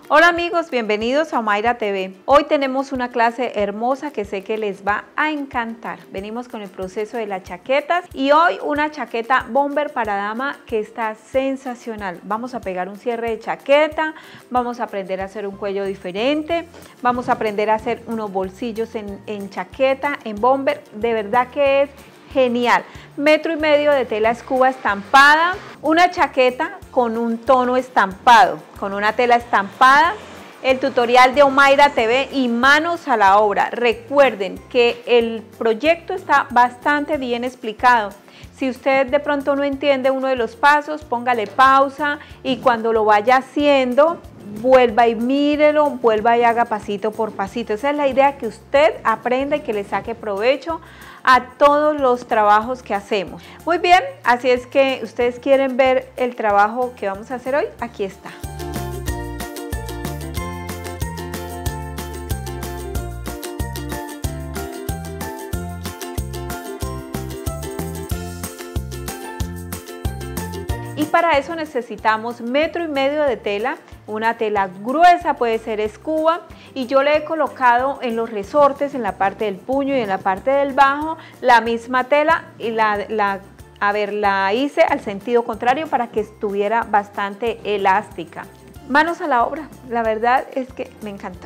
Hola amigos, bienvenidos a Omaira TV. Hoy tenemos una clase hermosa que sé que les va a encantar. Venimos con el proceso de las chaquetas y hoy una chaqueta bomber para dama que está sensacional. Vamos a pegar un cierre de chaqueta, vamos a aprender a hacer un cuello diferente, vamos a aprender a hacer unos bolsillos en chaqueta, en bomber. De verdad que es genial. 1,5 metros de tela escuba estampada, una chaqueta con un tono estampado, con una tela estampada, el tutorial de Omaira TV y manos a la obra. Recuerden que el proyecto está bastante bien explicado. Si usted de pronto no entiende uno de los pasos, póngale pausa y cuando lo vaya haciendo, vuelva y mírelo, vuelva y haga pasito por pasito. Esa es la idea, que usted aprenda y que le saque provecho a todos los trabajos que hacemos. Muy bien, así es que ustedes quieren ver el trabajo que vamos a hacer hoy, aquí está. Y para eso necesitamos 1,5 metros de tela, una tela gruesa, puede ser escuba, y yo le he colocado en los resortes, en la parte del puño y en la parte del bajo, la misma tela y la hice al sentido contrario para que estuviera bastante elástica. Manos a la obra, la verdad es que me encantó.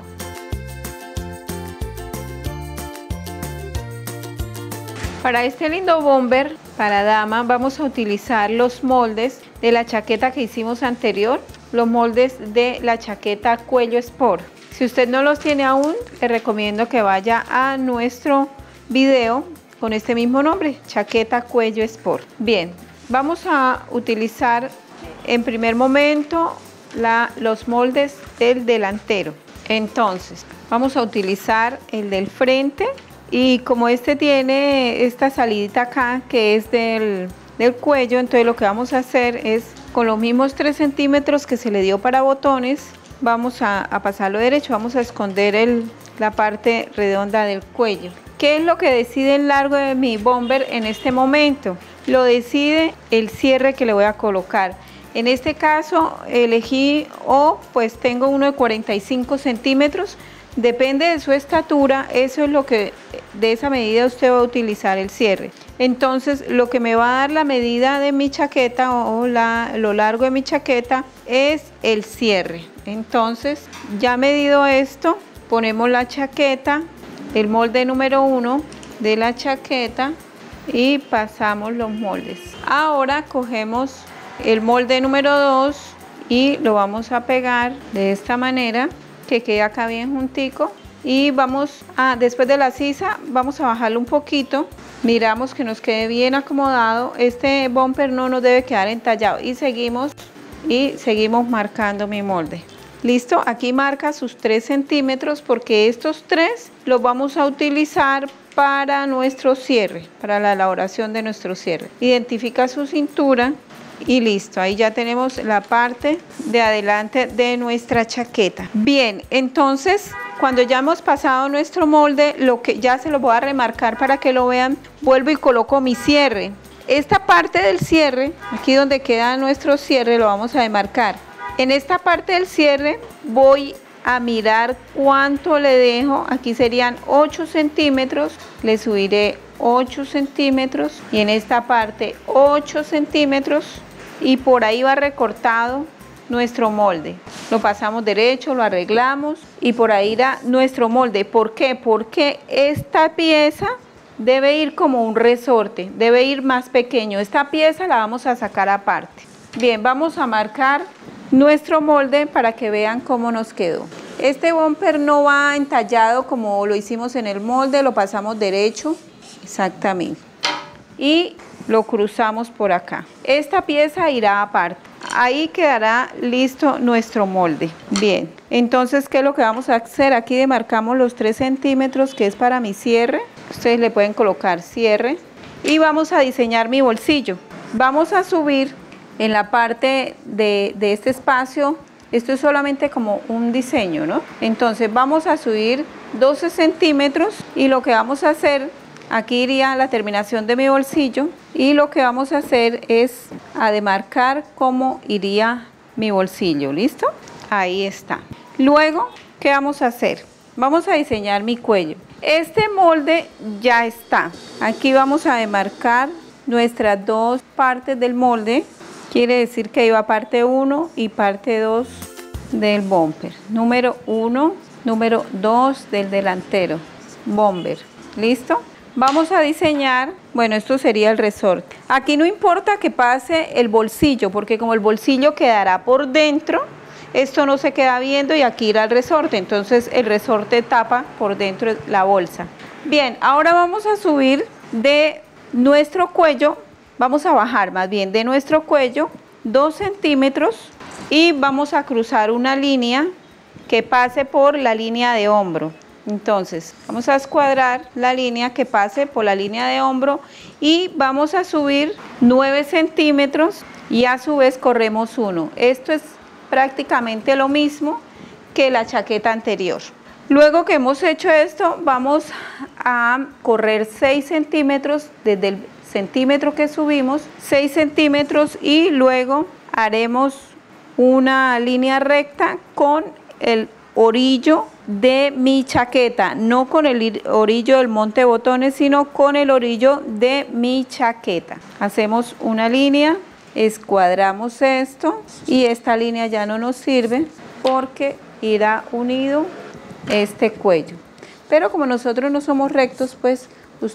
Para este lindo bomber para dama vamos a utilizar los moldes de la chaqueta que hicimos anterior, los moldes de la chaqueta cuello sport. Si usted no los tiene aún, le recomiendo que vaya a nuestro video con este mismo nombre, chaqueta cuello sport. Bien, vamos a utilizar en primer momento los moldes del delantero. Entonces, vamos a utilizar el del frente. Y como este tiene esta salidita acá que es del cuello, entonces lo que vamos a hacer es con los mismos 3 centímetros que se le dio para botones, vamos a pasarlo derecho, vamos a esconder la parte redonda del cuello. ¿Qué es lo que decide el largo de mi bomber en este momento? Lo decide el cierre que le voy a colocar. En este caso elegí pues tengo uno de 45 centímetros. Depende de su estatura, eso es lo que, de esa medida usted va a utilizar el cierre. Entonces, lo que me va a dar la medida de mi chaqueta o lo largo de mi chaqueta es el cierre. Entonces, ya medido esto, ponemos la chaqueta, el molde número 1 de la chaqueta y pasamos los moldes. Ahora cogemos el molde número 2 y lo vamos a pegar de esta manera, que quede acá bien juntico, y después de la sisa vamos a bajarlo un poquito, miramos que nos quede bien acomodado. Este bumper no nos debe quedar entallado y seguimos marcando mi molde. Listo, aquí marca sus 3 centímetros porque estos 3 los vamos a utilizar para nuestro cierre, para la elaboración de nuestro cierre. Identifica su cintura y listo, ahí ya tenemos la parte de adelante de nuestra chaqueta. Bien, entonces cuando ya hemos pasado nuestro molde, lo que ya se lo voy a remarcar para que lo vean, vuelvo y coloco mi cierre. Esta parte del cierre, aquí donde queda nuestro cierre, lo vamos a demarcar. En esta parte del cierre voy a mirar cuánto le dejo. Aquí serían 8 centímetros, le subiré 8 centímetros y en esta parte 8 centímetros y por ahí va recortado nuestro molde. Lo pasamos derecho, lo arreglamos y por ahí irá nuestro molde. ¿Por qué? Porque esta pieza debe ir como un resorte, debe ir más pequeño. Esta pieza la vamos a sacar aparte. Bien, vamos a marcar nuestro molde para que vean cómo nos quedó. Este bumper no va entallado como lo hicimos en el molde, lo pasamos derecho, exactamente, y lo cruzamos por acá. Esta pieza irá aparte. Ahí quedará listo nuestro molde. Bien, entonces, ¿qué es lo que vamos a hacer? Aquí demarcamos los 3 centímetros que es para mi cierre. Ustedes le pueden colocar cierre y vamos a diseñar mi bolsillo. Vamos a subir en la parte de este espacio. Esto es solamente como un diseño, ¿no? Entonces vamos a subir 12 centímetros y lo que vamos a hacer, aquí iría la terminación de mi bolsillo y lo que vamos a hacer es a demarcar cómo iría mi bolsillo. ¿Listo? Ahí está. Luego, ¿qué vamos a hacer? Vamos a diseñar mi cuello. Este molde ya está. Aquí vamos a demarcar nuestras dos partes del molde. Quiere decir que iba parte 1 y parte 2 del bumper. Número 1, número 2 del delantero. Bumper. ¿Listo? Vamos a diseñar, bueno, esto sería el resorte. Aquí no importa que pase el bolsillo, porque como el bolsillo quedará por dentro, esto no se queda viendo y aquí irá el resorte, entonces el resorte tapa por dentro la bolsa. Bien, ahora vamos a subir de nuestro cuello, vamos a bajar más bien de nuestro cuello 2 centímetros y vamos a cruzar una línea que pase por la línea de hombro. Entonces vamos a escuadrar la línea que pase por la línea de hombro y vamos a subir 9 centímetros y a su vez corremos 1. Esto es prácticamente lo mismo que la chaqueta anterior. Luego que hemos hecho esto, vamos a correr 6 centímetros desde el centímetro que subimos, 6 centímetros y luego haremos una línea recta con el orillo de mi chaqueta, no con el orillo del monte botones, sino con el orillo de mi chaqueta. Hacemos una línea, escuadramos esto y esta línea ya no nos sirve porque irá unido este cuello. Pero como nosotros no somos rectos, pues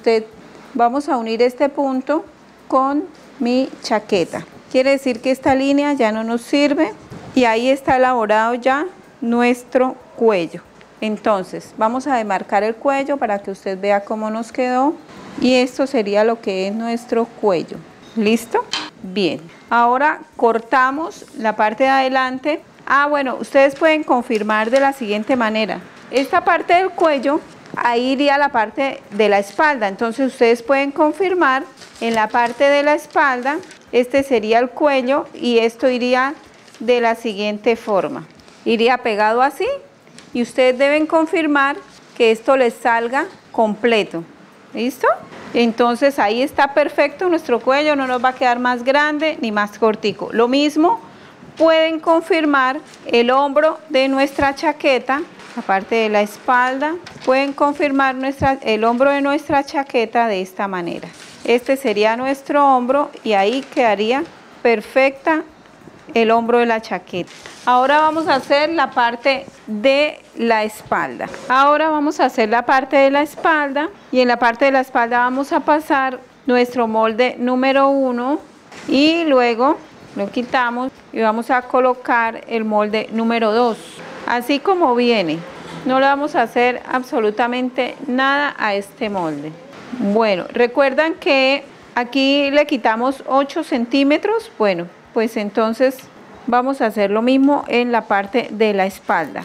vamos a unir este punto con mi chaqueta. Quiere decir que esta línea ya no nos sirve y ahí está elaborado ya nuestro cuello. Entonces vamos a demarcar el cuello para que usted vea cómo nos quedó y esto sería lo que es nuestro cuello. ¿Listo? Bien, ahora cortamos la parte de adelante. Bueno, ustedes pueden confirmar de la siguiente manera. Esta parte del cuello, ahí iría la parte de la espalda. Entonces ustedes pueden confirmar en la parte de la espalda, este sería el cuello y esto iría de la siguiente forma. Iría pegado así y ustedes deben confirmar que esto les salga completo. ¿Listo? Entonces ahí está perfecto nuestro cuello, no nos va a quedar más grande ni más cortico. Lo mismo pueden confirmar el hombro de nuestra chaqueta, la parte de la espalda, pueden confirmar el hombro de nuestra chaqueta de esta manera. Este sería nuestro hombro y ahí quedaría perfecta el hombro de la chaqueta. Ahora vamos a hacer la parte de la espalda. Ahora vamos a hacer la parte de la espalda y en la parte de la espalda vamos a pasar nuestro molde número 1 y luego lo quitamos y vamos a colocar el molde número 2. Así como viene, no le vamos a hacer absolutamente nada a este molde. Bueno, recuerdan que aquí le quitamos 8 centímetros. Bueno, pues entonces vamos a hacer lo mismo en la parte de la espalda.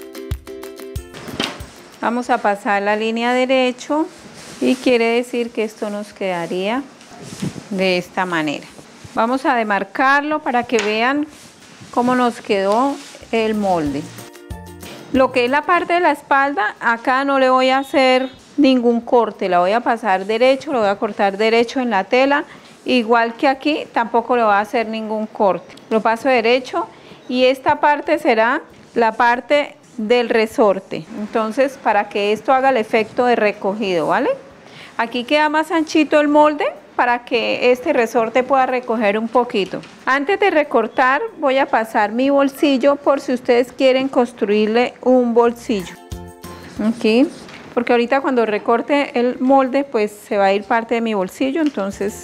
Vamos a pasar la línea derecho y quiere decir que esto nos quedaría de esta manera. Vamos a demarcarlo para que vean cómo nos quedó el molde. Lo que es la parte de la espalda, acá no le voy a hacer ningún corte, la voy a pasar derecho, lo voy a cortar derecho en la tela. Igual que aquí, tampoco le voy a hacer ningún corte. Lo paso derecho y esta parte será la parte del resorte. Entonces, para que esto haga el efecto de recogido, ¿vale? Aquí queda más anchito el molde para que este resorte pueda recoger un poquito. Antes de recortar, voy a pasar mi bolsillo por si ustedes quieren construirle un bolsillo. Aquí, porque ahorita cuando recorte el molde, pues se va a ir parte de mi bolsillo, entonces...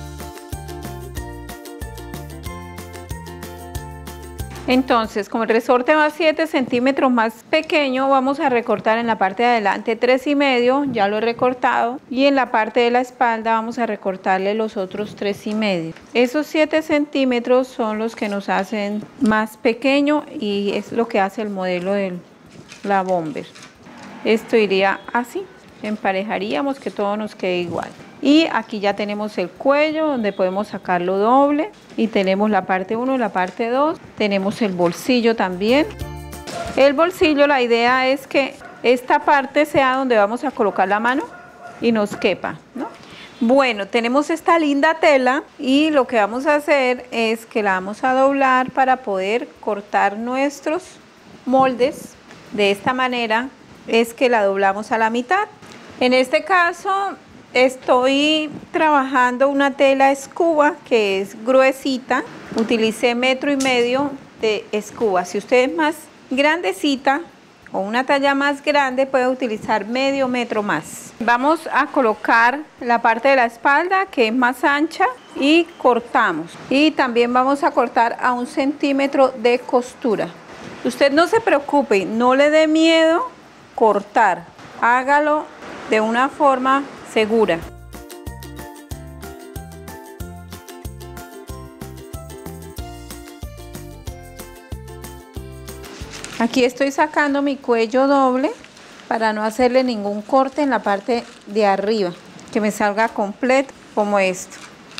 Entonces, como el resorte va 7 centímetros más pequeño, vamos a recortar en la parte de adelante 3,5, ya lo he recortado, y en la parte de la espalda vamos a recortarle los otros 3,5. Esos 7 centímetros son los que nos hacen más pequeño y es lo que hace el modelo de la bomber. Esto iría así, emparejaríamos que todo nos quede igual. Y aquí ya tenemos el cuello donde podemos sacarlo doble y tenemos la parte 1 y la parte 2. Tenemos el bolsillo también. El bolsillo, la idea es que esta parte sea donde vamos a colocar la mano y nos quepa, ¿no? Bueno, tenemos esta linda tela y lo que vamos a hacer es que la vamos a doblar para poder cortar nuestros moldes de esta manera es que la doblamos a la mitad. En este caso estoy trabajando una tela escuba que es gruesita. Utilicé 1,5 metros de escuba. Si usted es más grandecita o una talla más grande, puede utilizar medio metro más. Vamos a colocar la parte de la espalda que es más ancha y cortamos. Y también vamos a cortar a 1 centímetro de costura. Usted no se preocupe, no le dé miedo cortar. Hágalo de una forma segura. Aquí estoy sacando mi cuello doble para no hacerle ningún corte en la parte de arriba, que me salga completo como esto.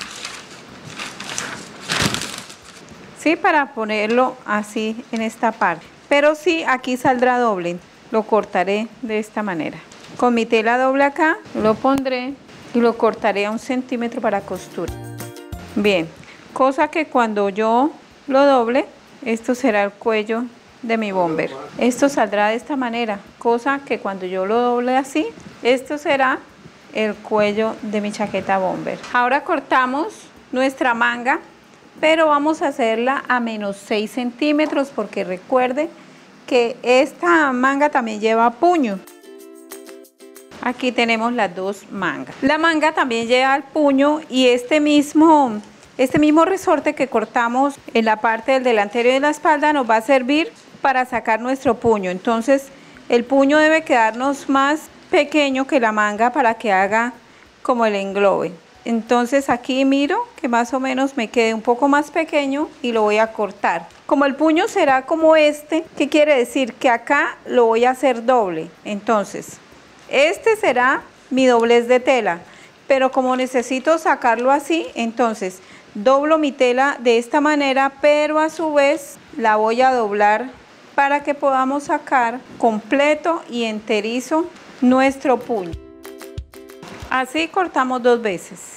Sí, para ponerlo así en esta parte. Pero sí, aquí saldrá doble. Lo cortaré de esta manera. Con mi tela doble acá, lo pondré y lo cortaré a 1 centímetro para costura. Bien, cosa que cuando yo lo doble, esto será el cuello de mi bomber. Esto saldrá de esta manera, cosa que cuando yo lo doble así, esto será el cuello de mi chaqueta bomber. Ahora cortamos nuestra manga, pero vamos a hacerla a -6 centímetros porque recuerde que esta manga también lleva puño. Aquí tenemos las dos mangas. La manga también lleva el puño y este mismo resorte que cortamos en la parte del delantero y de la espalda nos va a servir para sacar nuestro puño. Entonces el puño debe quedarnos más pequeño que la manga para que haga como el englobe. Entonces aquí miro que más o menos me quede un poco más pequeño y lo voy a cortar. Como el puño será como este, ¿qué quiere decir? Que acá lo voy a hacer doble. Entonces este será mi doblez de tela, pero como necesito sacarlo así, entonces doblo mi tela de esta manera, pero a su vez la voy a doblar para que podamos sacar completo y enterizo nuestro puño. Así cortamos 2 veces.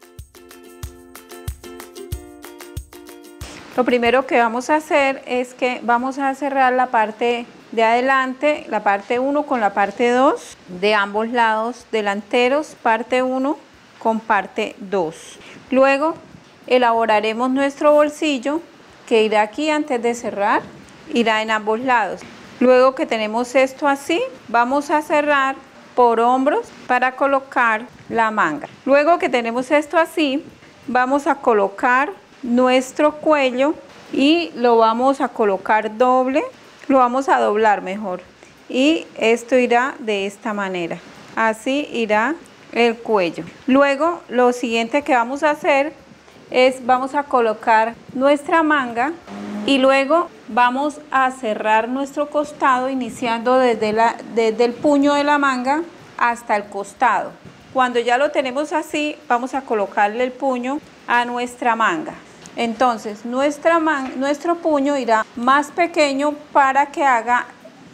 Lo primero que vamos a hacer es que vamos a cerrar la parte de adelante, la parte 1 con la parte 2 de ambos lados delanteros, parte 1 con parte 2. Luego elaboraremos nuestro bolsillo que irá aquí antes de cerrar, irá en ambos lados. Luego que tenemos esto así, vamos a cerrar por hombros para colocar la manga. Luego que tenemos esto así, vamos a colocar nuestro cuello y lo vamos a colocar doble, lo vamos a doblar mejor, y esto irá de esta manera. Así irá el cuello. Luego lo siguiente que vamos a hacer es vamos a colocar nuestra manga y luego vamos a cerrar nuestro costado iniciando desde el puño de la manga hasta el costado. Cuando ya lo tenemos así, vamos a colocarle el puño a nuestra manga. Entonces nuestro puño irá más pequeño para que haga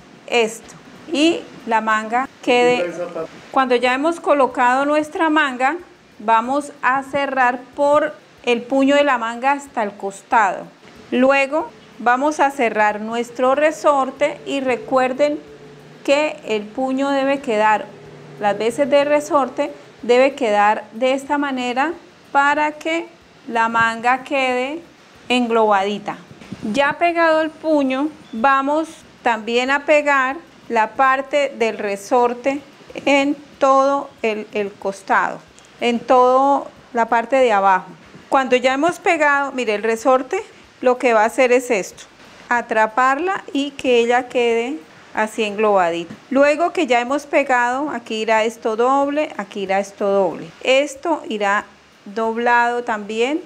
esto y la manga quede. Cuando ya hemos colocado nuestra manga, vamos a cerrar por el puño de la manga hasta el costado. Luego vamos a cerrar nuestro resorte y recuerden que el puño debe quedar, las veces de resorte debe quedar de esta manera para que la manga quede englobadita. Ya pegado el puño, vamos también a pegar la parte del resorte en todo el costado, en toda la parte de abajo. Cuando ya hemos pegado, mire, el resorte lo que va a hacer es esto, atraparla y que ella quede así englobadita. Luego que ya hemos pegado, aquí irá esto doble, aquí irá esto doble. Esto irá doblado también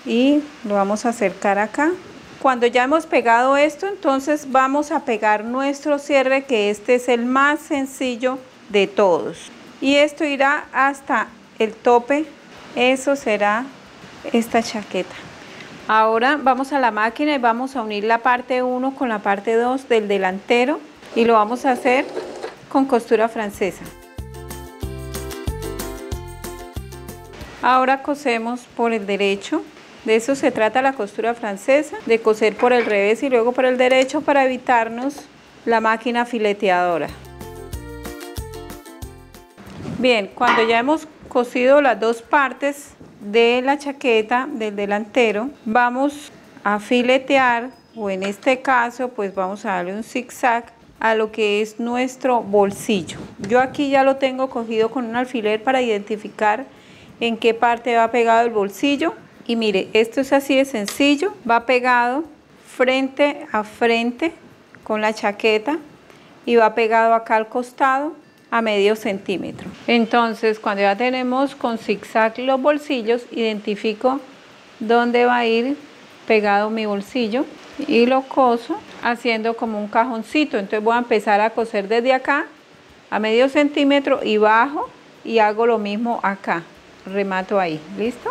y lo vamos a acercar acá. Cuando ya hemos pegado esto, entonces vamos a pegar nuestro cierre, que este es el más sencillo de todos. Y esto irá hasta el tope. Eso será esta chaqueta. Ahora vamos a la máquina y vamos a unir la parte 1 con la parte 2 del delantero y lo vamos a hacer con costura francesa. Ahora cosemos por el derecho. De eso se trata la costura francesa, de coser por el revés y luego por el derecho para evitarnos la máquina fileteadora. Bien, cuando ya hemos cosido las dos partes de la chaqueta del delantero, vamos a filetear, o en este caso pues vamos a darle un zigzag a lo que es nuestro bolsillo. Yo aquí ya lo tengo cogido con un alfiler para identificar en qué parte va pegado el bolsillo. Y mire, esto es así de sencillo, va pegado frente a frente con la chaqueta y va pegado acá al costado a medio centímetro. Entonces, cuando ya tenemos con zigzag los bolsillos, identifico dónde va a ir pegado mi bolsillo y lo coso haciendo como un cajoncito. Entonces voy a empezar a coser desde acá a medio centímetro y bajo y hago lo mismo acá, remato ahí. ¿Listo?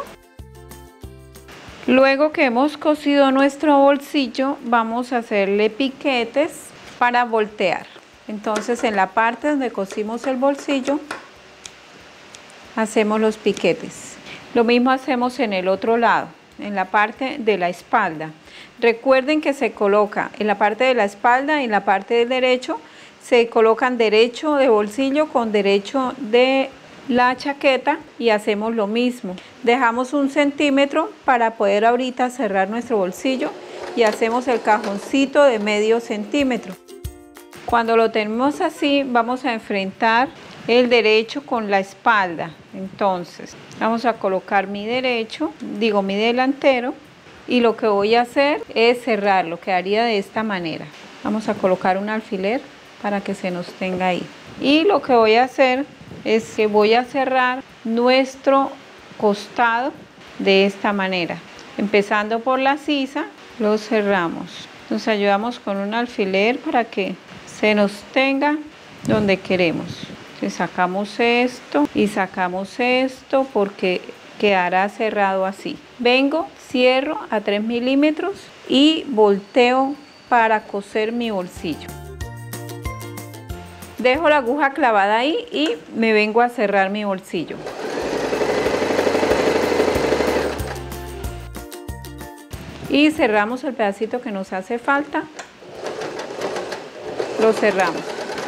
Luego que hemos cosido nuestro bolsillo, vamos a hacerle piquetes para voltear. Entonces en la parte donde cosimos el bolsillo hacemos los piquetes. Lo mismo hacemos en el otro lado, en la parte de la espalda. Recuerden que se coloca en la parte de la espalda y en la parte del derecho, se colocan derecho de bolsillo con derecho de la chaqueta y hacemos lo mismo. Dejamos 1 centímetro para poder ahorita cerrar nuestro bolsillo y hacemos el cajoncito de medio centímetro. Cuando lo tenemos así, vamos a enfrentar el derecho con la espalda. Entonces vamos a colocar mi delantero, y lo que voy a hacer es cerrarlo. Quedaría de esta manera. Vamos a colocar un alfiler para que se nos tenga ahí, y lo que voy a hacer es que voy a cerrar nuestro costado de esta manera, empezando por la sisa, lo cerramos. Nos ayudamos con un alfiler para que se nos tenga donde queremos. Entonces sacamos esto y sacamos esto porque quedará cerrado así. Vengo, cierro a 3 milímetros y volteo para coser mi bolsillo. Dejo la aguja clavada ahí y me vengo a cerrar mi bolsillo. Y cerramos el pedacito que nos hace falta. Lo cerramos.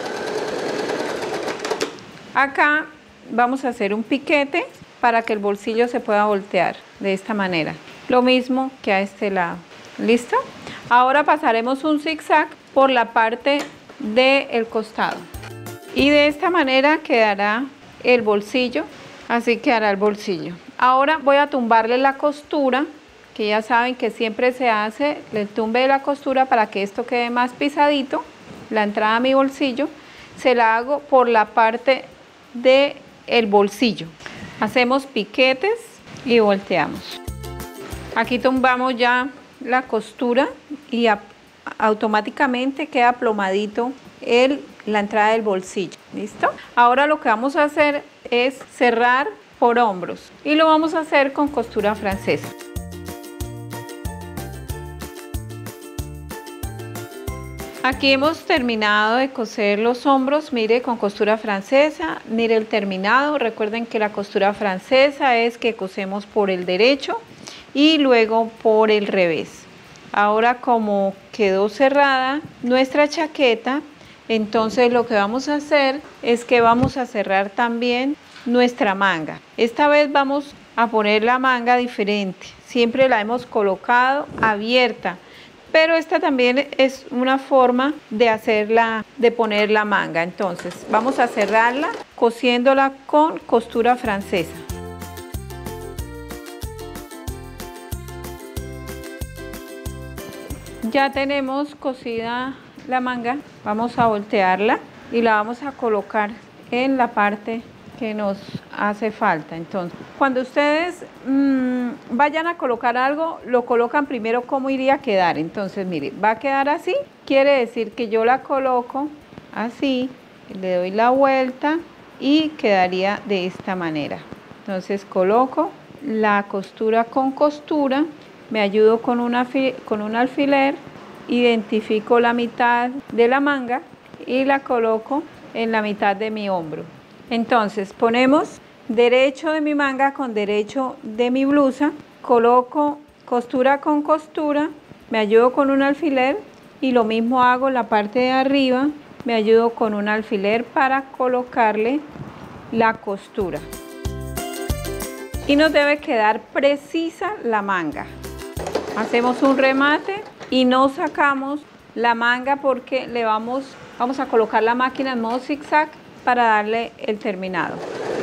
Acá vamos a hacer un piquete para que el bolsillo se pueda voltear de esta manera. Lo mismo que a este lado. ¿Listo? Ahora pasaremos un zigzag por la parte del costado. Y de esta manera quedará el bolsillo. Así quedará el bolsillo. Ahora voy a tumbarle la costura, que ya saben que siempre se hace el tumbe de la costura para que esto quede más pisadito. La entrada a mi bolsillo se la hago por la parte del bolsillo. Hacemos piquetes y volteamos. Aquí tumbamos ya la costura y automáticamente queda plomadito la entrada del bolsillo. ¿Listo? Ahora lo que vamos a hacer es cerrar por hombros y lo vamos a hacer con costura francesa. Aquí hemos terminado de coser los hombros, mire, con costura francesa. Mire el terminado. Recuerden que la costura francesa es que cosemos por el derecho y luego por el revés. Ahora, como quedó cerrada nuestra chaqueta, entonces lo que vamos a hacer es que vamos a cerrar también nuestra manga. Esta vez vamos a poner la manga diferente. Siempre la hemos colocado abierta, pero esta también es una forma de poner la manga. Entonces vamos a cerrarla cosiéndola con costura francesa. Ya tenemos cosida la manga, vamos a voltearla y la vamos a colocar en la parte que nos hace falta. Entonces, cuando ustedes vayan a colocar algo, lo colocan primero cómo iría a quedar. Entonces, mire, va a quedar así, quiere decir que yo la coloco así, le doy la vuelta y quedaría de esta manera. Entonces coloco la costura con costura, me ayudo con un alfiler, identifico la mitad de la manga y la coloco en la mitad de mi hombro. Entonces ponemos derecho de mi manga con derecho de mi blusa, coloco costura con costura, me ayudo con un alfiler Y lo mismo hago en la parte de arriba, me ayudo con un alfiler para colocarle la costura. Y nos debe quedar precisa la manga. Hacemos un remate y no sacamos la manga porque le vamos a colocar la máquina en modo zigzag para darle el terminado.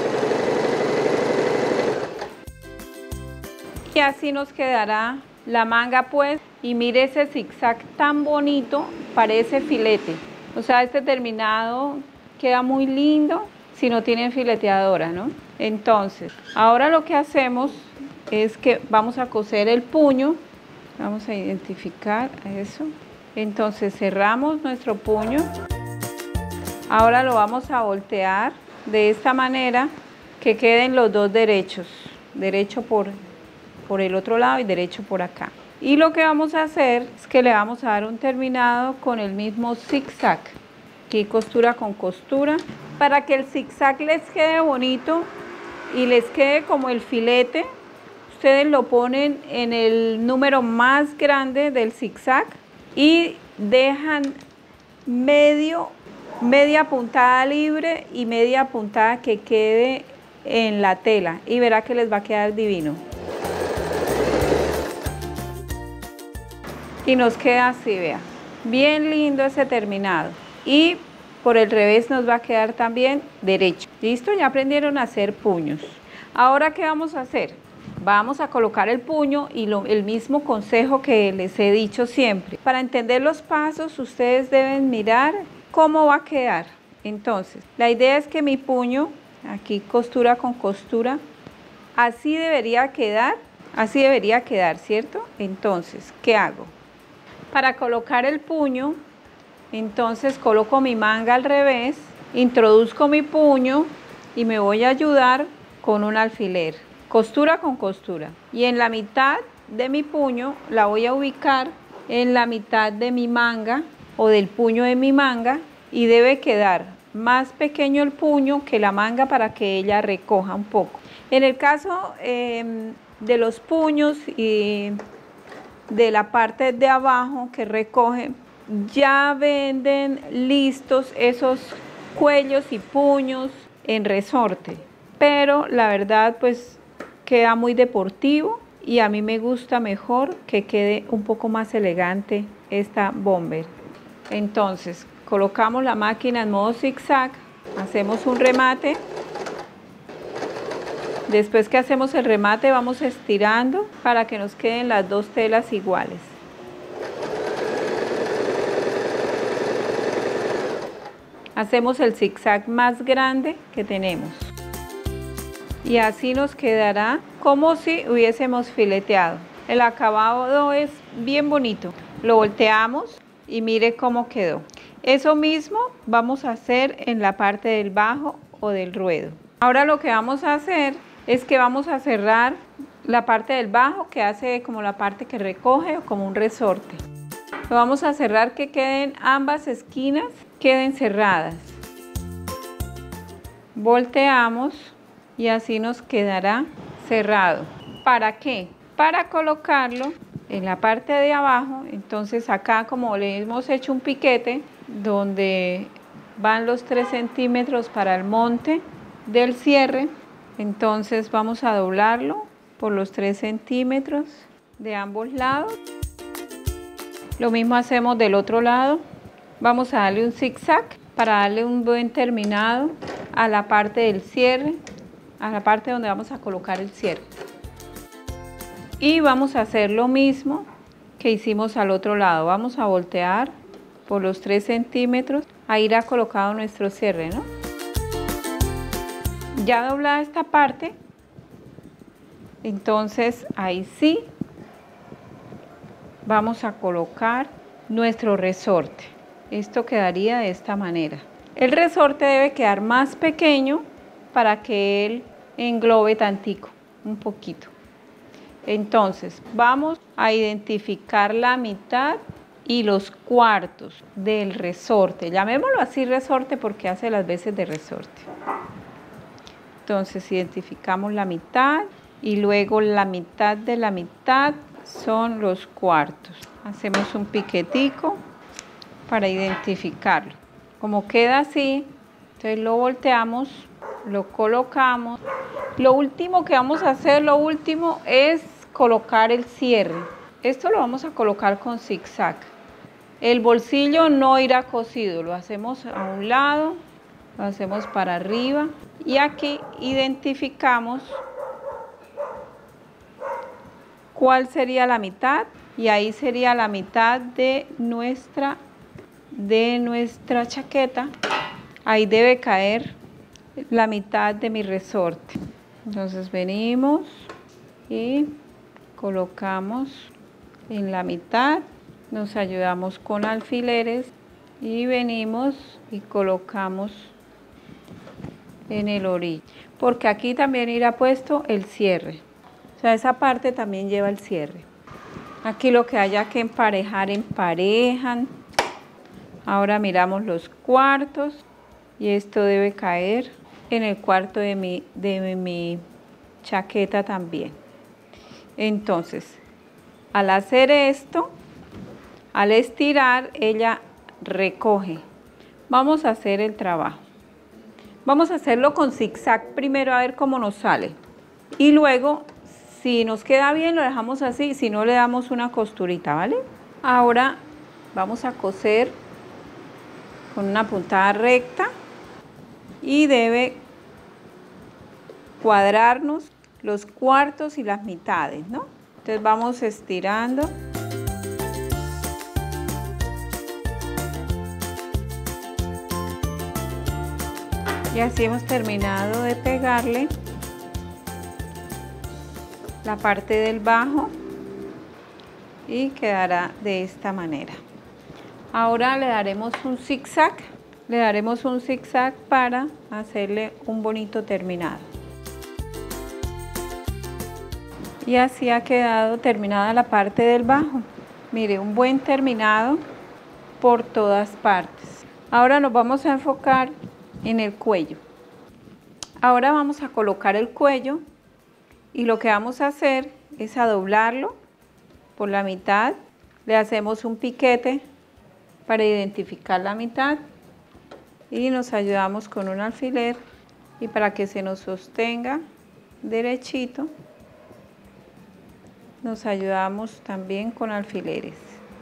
Y así nos quedará la manga pues, y mire ese zigzag tan bonito, parece filete. O sea, este terminado queda muy lindo si no tienen fileteadora, ¿no? Entonces, ahora lo que hacemos es que vamos a coser el puño. Vamos a identificar eso. Entonces cerramos nuestro puño. Ahora lo vamos a voltear de esta manera que queden los dos derechos. Derecho por el otro lado y derecho por acá. Y lo que vamos a hacer es que le vamos a dar un terminado con el mismo zigzag. Aquí costura con costura. Para que el zigzag les quede bonito y les quede como el filete, ustedes lo ponen en el número más grande del zigzag y dejan media puntada libre y media puntada que quede en la tela y verá que les va a quedar divino. Y nos queda así, vea, bien lindo ese terminado. Y por el revés nos va a quedar también derecho. ¿Listo? Ya aprendieron a hacer puños. Ahora, ¿qué vamos a hacer? Vamos a colocar el puño y el mismo consejo que les he dicho siempre. Para entender los pasos, ustedes deben mirar cómo va a quedar. Entonces, la idea es que mi puño, aquí costura con costura, así debería quedar, ¿cierto? Entonces, ¿qué hago? Para colocar el puño, entonces coloco mi manga al revés, introduzco mi puño y me voy a ayudar con un alfiler. Costura con costura. Y en la mitad de mi puño la voy a ubicar en la mitad de mi manga o del puño de mi manga y debe quedar más pequeño el puño que la manga para que ella recoja un poco. En el caso de los puños y de la parte de abajo que recoge, ya venden listos esos cuellos y puños en resorte, pero la verdad pues queda muy deportivo y a mí me gusta mejor que quede un poco más elegante esta bomber. Entonces colocamos la máquina en modo zigzag, hacemos un remate. Después que hacemos el remate vamos estirando para que nos queden las dos telas iguales. Hacemos el zigzag más grande que tenemos. Y así nos quedará como si hubiésemos fileteado. El acabado es bien bonito. Lo volteamos y mire cómo quedó. Eso mismo vamos a hacer en la parte del bajo o del ruedo. Ahora lo que vamos a hacer es que vamos a cerrar la parte del bajo que hace como la parte que recoge o como un resorte. Lo vamos a cerrar que queden ambas esquinas, queden cerradas. Volteamos y así nos quedará cerrado. ¿Para qué? Para colocarlo en la parte de abajo. Entonces acá como le hemos hecho un piquete donde van los 3 centímetros para el monte del cierre, entonces vamos a doblarlo por los 3 centímetros de ambos lados. Lo mismo hacemos del otro lado. Vamos a darle un zigzag para darle un buen terminado a la parte del cierre, a la parte donde vamos a colocar el cierre. Y vamos a hacer lo mismo que hicimos al otro lado. Vamos a voltear por los 3 centímetros. Ahí irá colocado nuestro cierre, ¿no? Ya doblada esta parte, entonces ahí sí vamos a colocar nuestro resorte. Esto quedaría de esta manera. El resorte debe quedar más pequeño para que él englobe tantico, un poquito. Entonces vamos a identificar la mitad y los cuartos del resorte. Llamémoslo así resorte porque hace las veces de resorte. Entonces identificamos la mitad y luego la mitad de la mitad son los cuartos. Hacemos un piquetico, para identificarlo. Como queda así, entonces lo volteamos, lo colocamos. Lo último que vamos a hacer, es colocar el cierre. Esto lo vamos a colocar con zigzag. El bolsillo no irá cosido, lo hacemos a un lado, lo hacemos para arriba y aquí identificamos cuál sería la mitad y ahí sería la mitad de nuestra chaqueta. Ahí debe caer la mitad de mi resorte. Entonces venimos y colocamos en la mitad, nos ayudamos con alfileres y venimos y colocamos en el orillo, porque aquí también irá puesto el cierre. O sea, esa parte también lleva el cierre. Aquí lo que haya que emparejar, emparejan. Ahora miramos los cuartos y esto debe caer en el cuarto de mi chaqueta también. Entonces, al hacer esto, al estirar, ella recoge. Vamos a hacer el trabajo. Vamos a hacerlo con zigzag primero a ver cómo nos sale. Y luego, si nos queda bien, lo dejamos así, si no le damos una costurita, ¿vale? Ahora vamos a coser con una puntada recta y debe cuadrarnos los cuartos y las mitades, ¿no? Entonces vamos estirando. Y así hemos terminado de pegarle la parte del bajo y quedará de esta manera. Ahora le daremos un zigzag, para hacerle un bonito terminado. Y así ha quedado terminada la parte del bajo. Mire, un buen terminado por todas partes. Ahora nos vamos a enfocar en el cuello. Ahora vamos a colocar el cuello y lo que vamos a hacer es a doblarlo por la mitad. Le hacemos un piquete para identificar la mitad y nos ayudamos con un alfiler y para que se nos sostenga derechito nos ayudamos también con alfileres.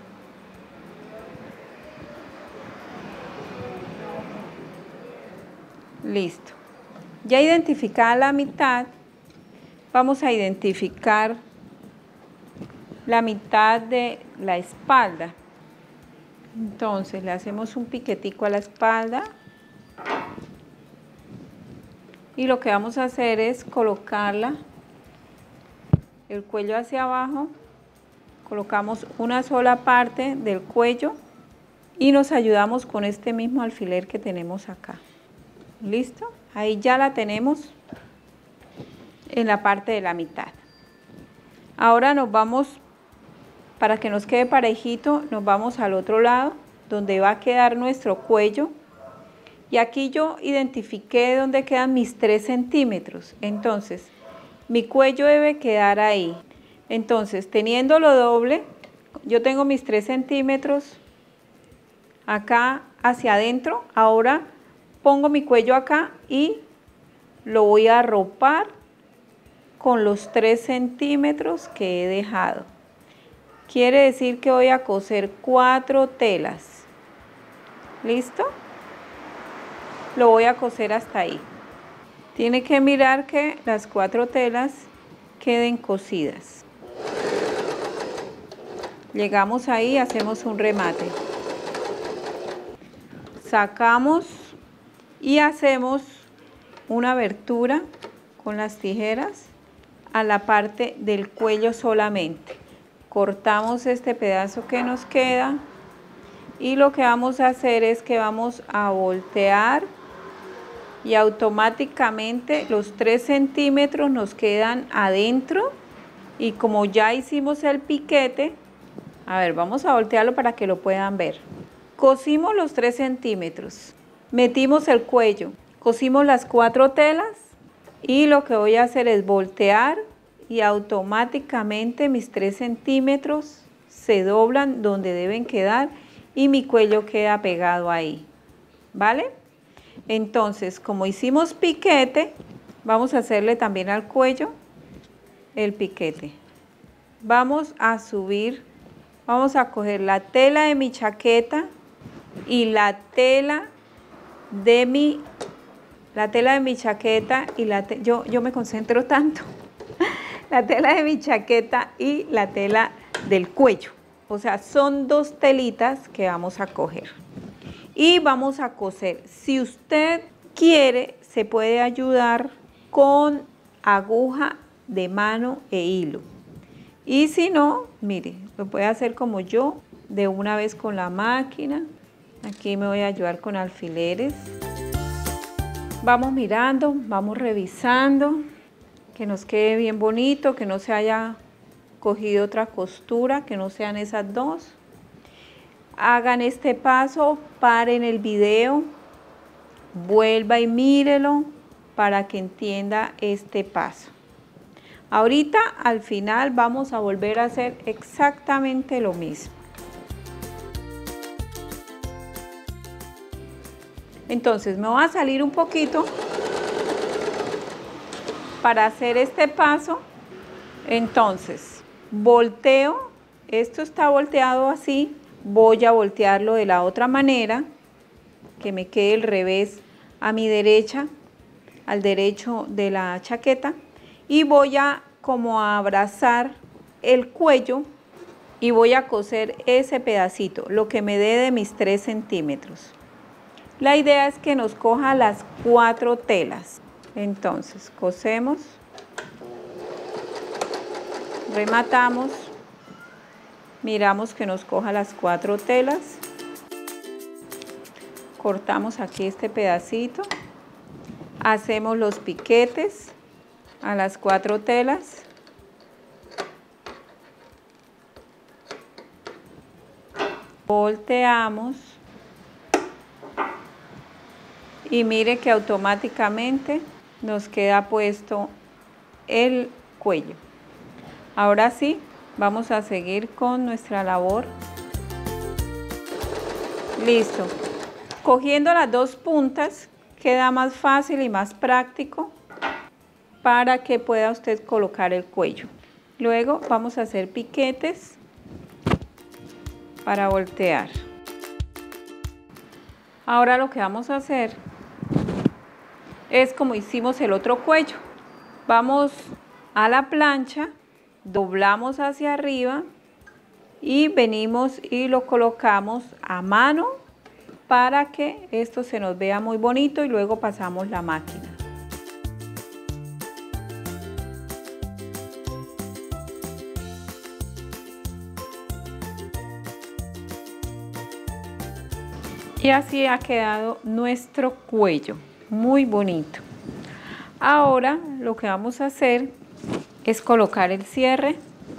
Listo. Ya identificada la mitad, vamos a identificar la mitad de la espalda. Entonces le hacemos un piquetico a la espalda y lo que vamos a hacer es colocarla el cuello hacia abajo, colocamos una sola parte del cuello y nos ayudamos con este mismo alfiler que tenemos acá. ¿Listo? Ahí ya la tenemos en la parte de la mitad. Ahora nos vamos, para que nos quede parejito, nos vamos al otro lado donde va a quedar nuestro cuello. Y aquí yo identifiqué dónde quedan mis 3 centímetros. Entonces, mi cuello debe quedar ahí. Entonces, teniéndolo doble, yo tengo mis 3 centímetros acá hacia adentro. Ahora pongo mi cuello acá y lo voy a arropar con los 3 centímetros que he dejado. Quiere decir que voy a coser 4 telas. ¿Listo? Lo voy a coser hasta ahí. Tiene que mirar que las 4 telas queden cosidas. Llegamos ahí, hacemos un remate. Sacamos y hacemos una abertura con las tijeras a la parte del cuello solamente. Cortamos este pedazo que nos queda y lo que vamos a hacer es que vamos a voltear y automáticamente los 3 centímetros nos quedan adentro y como ya hicimos el piquete, a ver, vamos a voltearlo para que lo puedan ver. Cosimos los 3 centímetros, metimos el cuello, cosimos las 4 telas y lo que voy a hacer es voltear y automáticamente mis 3 centímetros se doblan donde deben quedar y mi cuello queda pegado ahí, ¿vale? Entonces, como hicimos piquete, vamos a hacerle también al cuello el piquete. Vamos a subir, vamos a coger la tela de mi chaqueta y la tela de mi chaqueta y yo me concentro tanto. La tela de mi chaqueta y la tela del cuello. O sea, son dos telitas que vamos a coger. Y vamos a coser. Si usted quiere, se puede ayudar con aguja de mano e hilo. Y si no, mire, lo puede hacer como yo, de una vez con la máquina. Aquí me voy a ayudar con alfileres. Vamos mirando, vamos revisando, que nos quede bien bonito, que no se haya cogido otra costura, que no sean esas dos. Hagan este paso, paren el video, vuelva y mírelo para que entienda este paso. Ahorita al final vamos a volver a hacer exactamente lo mismo. Entonces me voy a salir un poquito para hacer este paso. Entonces volteo, esto está volteado así, voy a voltearlo de la otra manera, que me quede el revés a mi derecha, al derecho de la chaqueta, y voy a como a abrazar el cuello y voy a coser ese pedacito, lo que me dé de mis 3 centímetros. La idea es que nos coja las 4 telas. Entonces cosemos, rematamos, miramos que nos coja las 4 telas, cortamos aquí este pedacito, hacemos los piquetes a las 4 telas, volteamos y mire que automáticamente nos queda puesto el cuello. Ahora sí, vamos a seguir con nuestra labor. Listo. Cogiendo las 2 puntas queda más fácil y más práctico para que pueda usted colocar el cuello. Luego vamos a hacer piquetes para voltear. Ahora lo que vamos a hacer es como hicimos el otro cuello. Vamos a la plancha, doblamos hacia arriba y venimos y lo colocamos a mano para que esto se nos vea muy bonito y luego pasamos la máquina. Y así ha quedado nuestro cuello, muy bonito. Ahora lo que vamos a hacer es colocar el cierre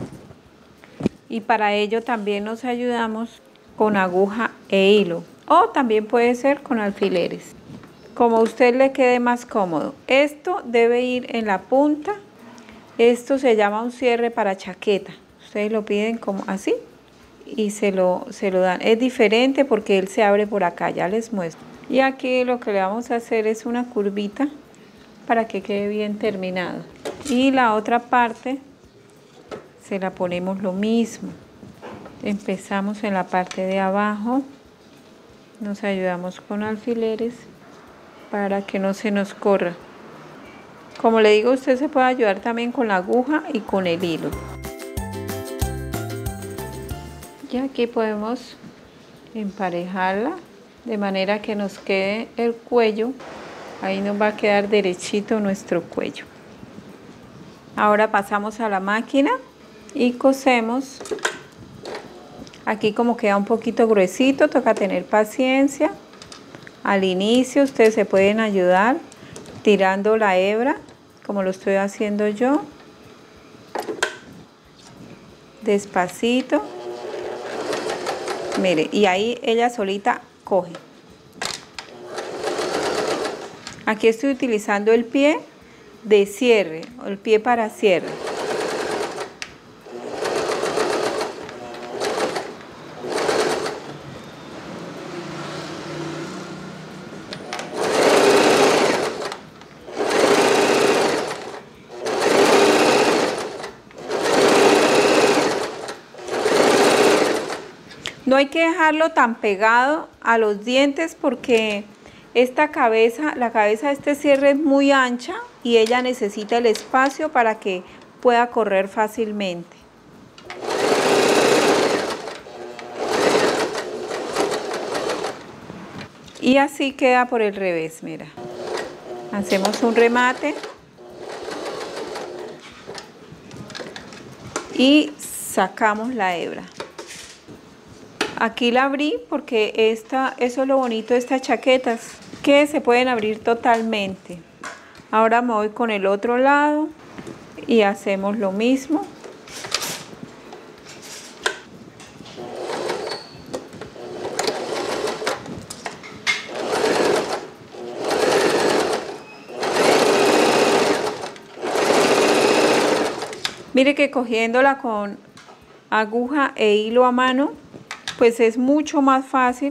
y para ello también nos ayudamos con aguja e hilo o también puede ser con alfileres, como a usted le quede más cómodo. Esto debe ir en la punta, esto se llama un cierre para chaqueta, ustedes lo piden como así y se lo dan. Es diferente porque él se abre por acá, ya les muestro. Y aquí lo que le vamos a hacer es una curvita para que quede bien terminado. Y la otra parte se la ponemos lo mismo. Empezamos en la parte de abajo, nos ayudamos con alfileres para que no se nos corra. Como le digo, usted se puede ayudar también con la aguja y con el hilo. Y aquí podemos emparejarla de manera que nos quede el cuello. Ahí nos va a quedar derechito nuestro cuello. Ahora pasamos a la máquina y cosemos. Aquí como queda un poquito gruesito, toca tener paciencia. Al inicio ustedes se pueden ayudar tirando la hebra, como lo estoy haciendo yo. Despacito. Mire, y ahí ella solita coge. Aquí estoy utilizando el pie de cierre, o el pie para cierre. No hay que dejarlo tan pegado a los dientes porque esta cabeza, la cabeza de este cierre es muy ancha y ella necesita el espacio para que pueda correr fácilmente. Y así queda por el revés, mira. Hacemos un remate y sacamos la hebra. Aquí la abrí porque eso es lo bonito de estas chaquetas, que se pueden abrir totalmente. Ahora me voy con el otro lado y hacemos lo mismo. Mire que cogiéndola con aguja e hilo a mano, pues es mucho más fácil.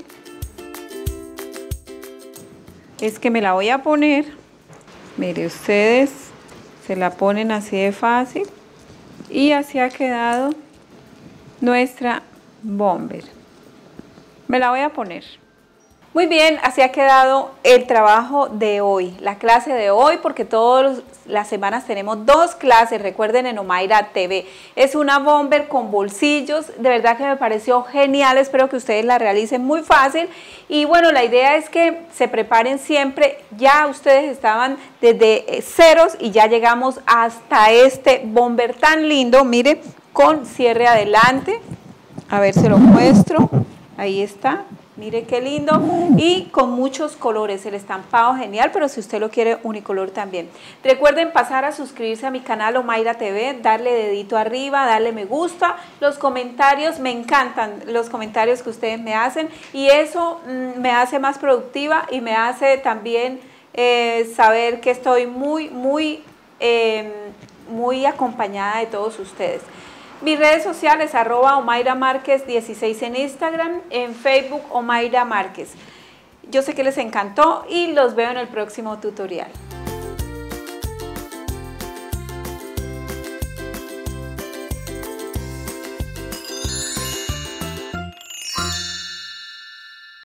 Es que me la voy a poner, mire ustedes, se la ponen así de fácil y así ha quedado nuestra bomber. Me la voy a poner. Muy bien, así ha quedado el trabajo de hoy, la clase de hoy, porque todas las semanas tenemos 2 clases, recuerden, en Omaira TV. Es una bomber con bolsillos, de verdad que me pareció genial, espero que ustedes la realicen muy fácil. Y bueno, la idea es que se preparen siempre, ya ustedes estaban desde ceros y ya llegamos hasta este bomber tan lindo, miren, con cierre adelante. A ver, se lo muestro, ahí está. Mire qué lindo y con muchos colores, el estampado genial, pero si usted lo quiere unicolor también. Recuerden pasar a suscribirse a mi canal Omaira TV, darle dedito arriba, darle me gusta, los comentarios, me encantan los comentarios que ustedes me hacen y eso me hace más productiva y me hace también saber que estoy muy acompañada de todos ustedes. Mis redes sociales, @Omaira Márquez 16 en Instagram, en Facebook Omaira Márquez. Yo sé que les encantó y los veo en el próximo tutorial.